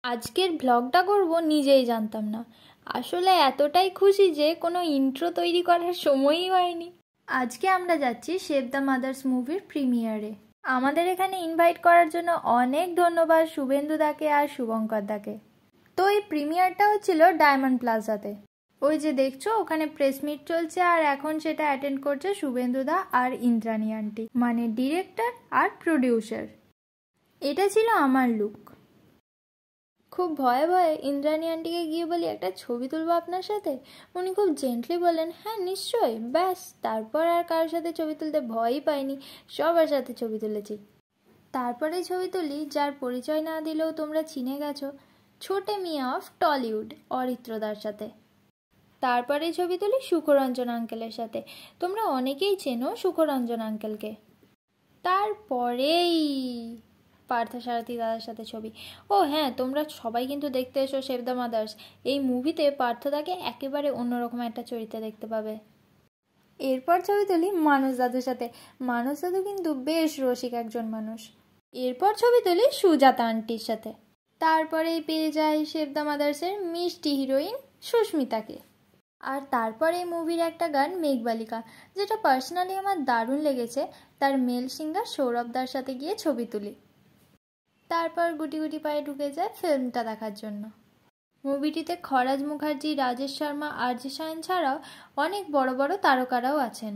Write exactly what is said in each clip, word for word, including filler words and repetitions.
আজকের ব্লগটা করব নিজেই জানতাম না, আসলে এতটাই খুশি যে কোনো ইন্ট্রো তৈরি করার সময়ই হয়নি। আজকে আমরা যাচ্ছি সেভ দ্য মাদার্স মুভির প্রিমিয়ারে। আমাদের এখানে ইনভাইট করার জন্য অনেক ধন্যবাদ শুভেন্দু দাকে আর শুভঙ্কর দাকে। তো এই প্রিমিয়ারটা হচ্ছিল ডায়মন্ড প্লাজাতে। ওই যে দেখছো ওখানে প্রেস মিট চলছে, আর এখন সেটা অ্যাটেন্ড করছে শুভেন্দু দা আর ইন্দ্রাণী আন্টি, মানে ডিরেক্টর আর প্রডিউসার। এটা ছিল আমার লুক। খুব ভয়ে ভয়ে ইন্দ্রাণী আন্টিকে গিয়ে বলি একটা ছবি তুলবো আপনার সাথে। উনি খুব জেন্টলি বলেন হ্যাঁ নিশ্চয়ই। ব্যাস, তারপর আর কারোর সাথে ছবি তুলতে ভয়ই পাইনি, সবার সাথে ছবি তুলেছি। তারপরে ছবি তুলি যার পরিচয় না দিলেও তোমরা চিনে গেছো, ছোটে মিয়া অফ টলিউড অরিত্রদার সাথে। তারপরে ছবি তুলি সুখরঞ্জন আঙ্কেলের সাথে, তোমরা অনেকেই চেনো সুখরঞ্জন আঙ্কেলকে। তারপরেই পার্থসারথী দাদার সাথে ছবি। ও হ্যাঁ, তোমরা সবাই কিন্তু দেখতে এসো সেভ দ্য মাদার্স। এই মুভিতে পার্থদাকে একেবারে অন্যরকম একটা চরিত্রে দেখতে পাবে। এরপর ছবি তুলি মানস দাদুর সাথে। মানস দাদু কিন্তু বেশ রসিক একজন মানুষ। এরপর ছবি তুলি সুজাতা আন্টির সাথে। তারপরেই পেয়ে যাই সেভ দ্য মাদার্সের মিষ্টি হিরোইন সুস্মিতাকে। আর তারপর এই মুভির একটা গান মেঘবালিকা, যেটা পার্সোনালি আমার দারুণ লেগেছে, তার মেল সিঙ্গার সৌরভদার সাথে গিয়ে ছবি তুলি। তারপর গুটি গুটি পায়ে ঢুকে যায় ফিল্মটা দেখার জন্য। মুভিটিতে খরাজ মুখার্জি, রাজেশ শর্মা, আরজে শায়ন ছাড়াও অনেক বড় বড় তারকারাও আছেন।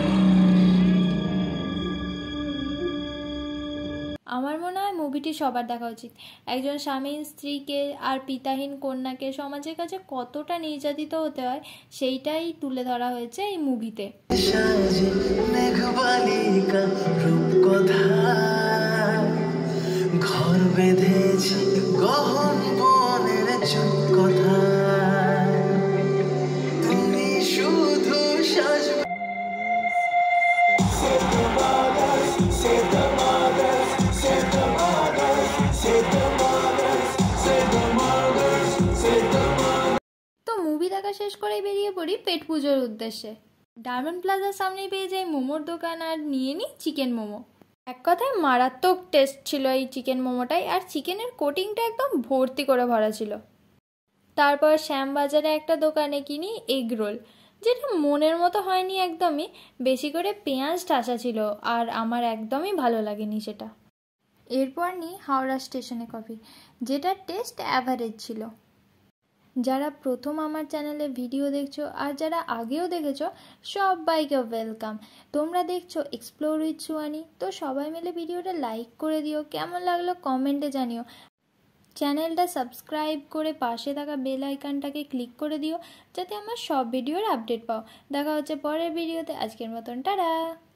আমার মনে হয় মুভিটি সবার দেখা উচিত। একজন স্বামী স্ত্রীকে আর পিতাহীন কন্যাকে সমাজের কাছে কতটা নির্যাতিত হতে হয় সেইটাই তুলে ধরা হয়েছে এই মুভিতে। ঘর বেঁধেছি গহন বনের কথা, তুমি শুধু সাজবে। তো মুভি দেখা শেষ করেই বেরিয়ে পড়ি পেট পুজোর উদ্দেশ্যে। ডায়মন্ড প্লাজার সামনেই পেয়ে যাই মোমোর দোকান, আর নিয়ে নিই চিকেন মোমো। এক কথায় মারাত্মক টেস্ট ছিল এই চিকেন মোমোটাই, আর চিকেনের কোটিংটা একদম ভর্তি করে ভরা ছিল। তারপর শ্যামবাজারে একটা দোকানে কিনি এগ রোল, যেটা মনের মতো হয়নি একদমই, বেশি করে পেঁয়াজ ঠাসা ছিল, আর আমার একদমই ভালো লাগেনি সেটা। এরপর নিই হাওড়া স্টেশনে কফি, যেটার টেস্ট অ্যাভারেজ ছিল। যারা প্রথম আমার চ্যানেলে ভিডিও দেখছো আর যারা আগেও দেখেছো সবাইকে ওয়েলকাম। তোমরা দেখছো এক্সপ্লোর উইথ সুয়ানি, তো সবাই মিলে ভিডিওটা লাইক করে দিও, কেমন লাগলো কমেন্টে জানিও। চ্যানেলটা সাবস্ক্রাইব করে পাশে থাকা বেল আইকনটাকে ক্লিক করে দিও, যাতে আমার সব ভিডিওর আপডেট পাও। দেখা হচ্ছে পরের ভিডিওতে, আজকের মতন টাটা।